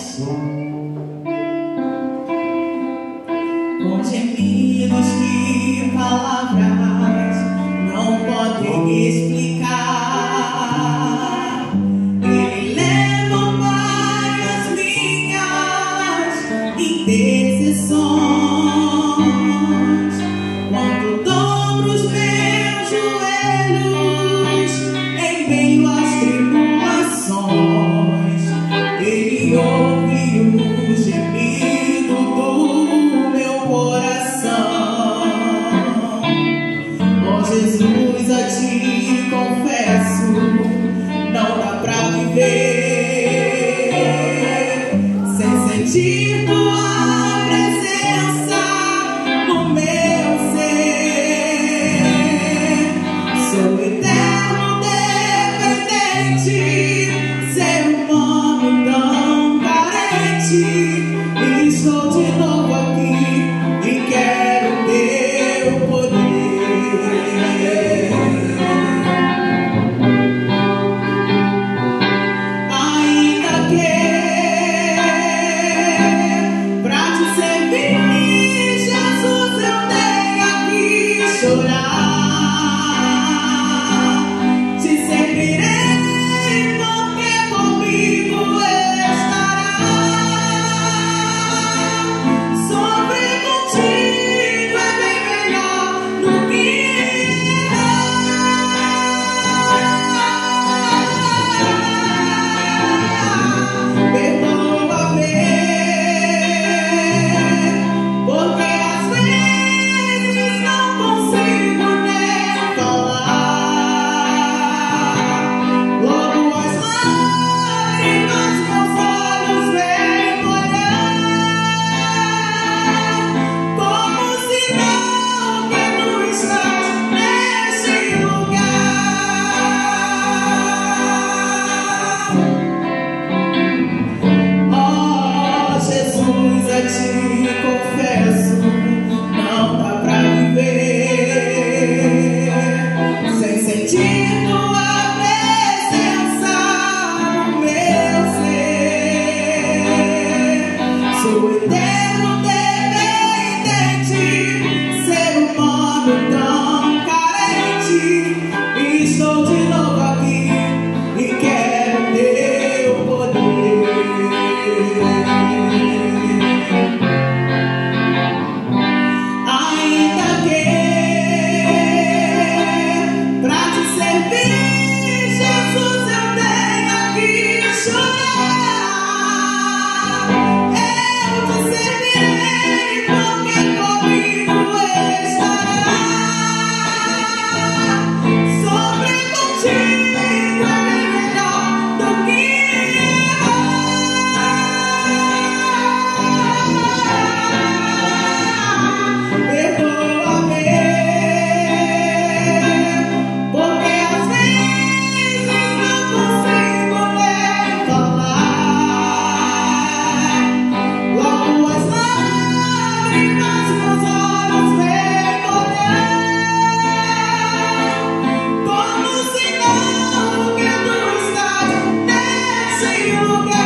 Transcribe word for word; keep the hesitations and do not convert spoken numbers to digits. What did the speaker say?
com gemidos que palavras não podem explicar. Ele leva várias minhas intercessões. Quando dobro os meus joelhos em meio às tribulações, Ele ouve o gemido do meu coração. Oh Jesus, a Ti confesso, não dá pra viver sem sentir Tua presença no meu ser. Sou eterno dependente, ser humano tão carente, e estou de novo aqui e quero Teu poder. Ainda que pra Te servir, Jesus, eu tenha que chorar, Te servirei porque comigo estará. Sofrer contigo é bem melhor do que perdoa-me, porque às vezes não consigo nem falar. Logo as lágrimas meus olhos vêm molhar, como sinal que Tu estás neste lugar. Oh Jesus, a Ti confesso, não dá pra viver sem sentir Tua presença no meu ser. Sou eterno dependente, ser humano tão carente, e estou de novo aqui e quero Teu poder. Ainda que pra Te servir, Jesus, eu tenha que chorar, eu Te servirei porque comigo estará. Sofrer contigo é bem melhor do que perdoa-me, porque às vezes não consigo nem falar. Logo as lágrimas meus olhos vêm molhar, como sinal que Tu estás nesse lugar.